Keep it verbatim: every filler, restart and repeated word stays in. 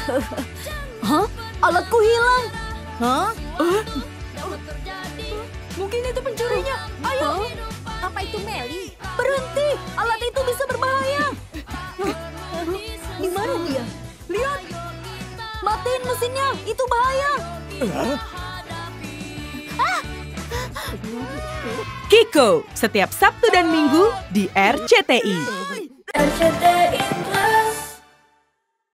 Hah? Alatku hilang. Hah? Eh? Mungkin itu pencurinya. Ayo. Apa itu Meli? Berhenti. Alat itu bisa berbahaya. Di mana dia? Lihat. Matiin mesinnya. Itu bahaya. Kiko, setiap Sabtu dan Minggu di R C T I. R C T I